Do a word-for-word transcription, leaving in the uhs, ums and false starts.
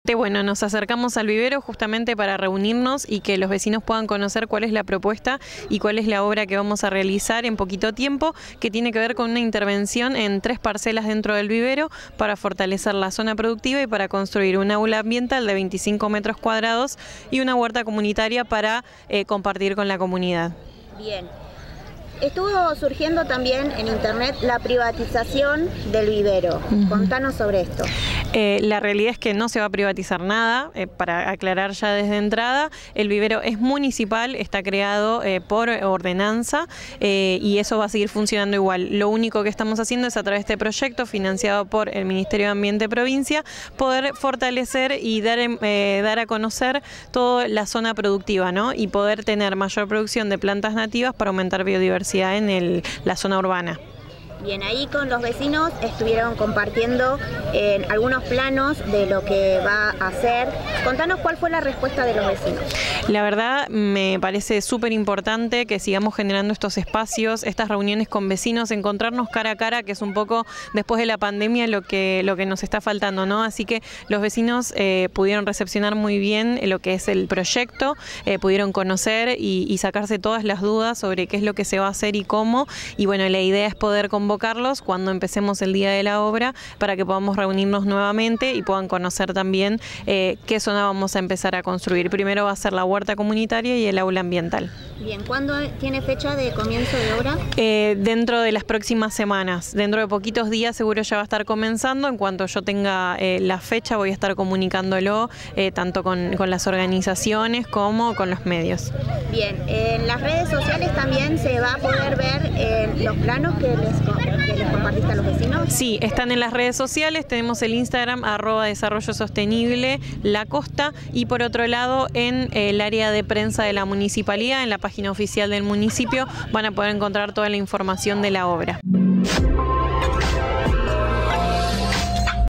Bueno, nos acercamos al vivero justamente para reunirnos y que los vecinos puedan conocer cuál es la propuesta y cuál es la obra que vamos a realizar en poquito tiempo, que tiene que ver con una intervención en tres parcelas dentro del vivero para fortalecer la zona productiva y para construir un aula ambiental de veinticinco metros cuadrados y una huerta comunitaria para eh, compartir con la comunidad. Bien. Estuvo surgiendo también en internet la privatización del vivero. Uh-huh. Contanos sobre esto. Eh, la realidad es que no se va a privatizar nada, eh, para aclarar ya desde entrada, el vivero es municipal, está creado eh, por ordenanza eh, y eso va a seguir funcionando igual. Lo único que estamos haciendo es a través de este proyecto financiado por el Ministerio de Ambiente Provincia, poder fortalecer y dar, eh, dar a conocer toda la zona productiva, ¿no? Y poder tener mayor producción de plantas nativas para aumentar biodiversidad en el, la zona urbana. Bien, ahí con los vecinos estuvieron compartiendo eh, algunos planos de lo que va a hacer. Contanos cuál fue la respuesta de los vecinos. La verdad me parece súper importante que sigamos generando estos espacios, estas reuniones con vecinos, encontrarnos cara a cara, que es un poco después de la pandemia lo que, lo que nos está faltando, ¿no? Así que los vecinos eh, pudieron recepcionar muy bien lo que es el proyecto, eh, pudieron conocer y, y sacarse todas las dudas sobre qué es lo que se va a hacer y cómo. Y bueno, la idea es poder convocar cuando empecemos el día de la obra para que podamos reunirnos nuevamente y puedan conocer también eh, qué zona vamos a empezar a construir. Primero va a ser la huerta comunitaria y el aula ambiental. Bien, ¿cuándo tiene fecha de comienzo de obra? Eh, dentro de las próximas semanas, dentro de poquitos días seguro ya va a estar comenzando. En cuanto yo tenga eh, la fecha voy a estar comunicándolo eh, tanto con, con las organizaciones como con los medios. Bien, en las redes sociales también se va a poder ver eh, los planos que les, que les compartiste a los vecinos. Sí, están en las redes sociales, tenemos el Instagram arroba desarrollo sostenible La Costa y por otro lado en el área de prensa de la municipalidad, en la página oficial del municipio, van a poder encontrar toda la información de la obra.